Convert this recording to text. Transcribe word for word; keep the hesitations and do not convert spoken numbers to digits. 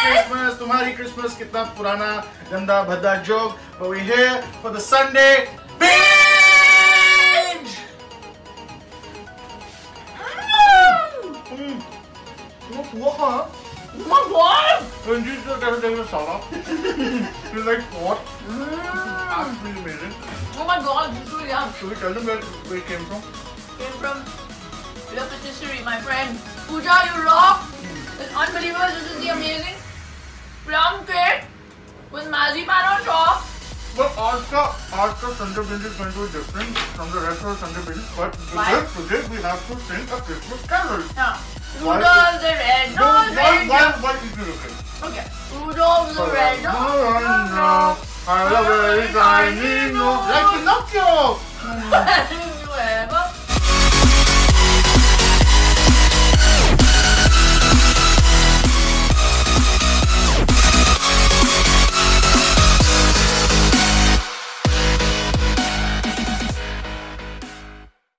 Christmas. तुम्हारी Christmas कितना पुराना गंदा भद्दा joke, but we're here for the Sunday binge. Mm. What? Oh my god! And you just gotta take a salad. You like what? Mm. Absolutely amazing. Oh my god, this is really yum. Should we tell them where, where it came from? Came from your patisserie, my friend. Pooja, you rock! It's unbelievable. This is the amazing plum cake with marzipan on top. But Aska, Aska Sunday binge is going to be different from the rest of the Sunday binge. But today, today we have to sing a Christmas carol. Yeah. Rudolph the red nose. Why, why, why is it okay? Okay. Rudolph the red nose. I love it, I need no. Like Pinocchio.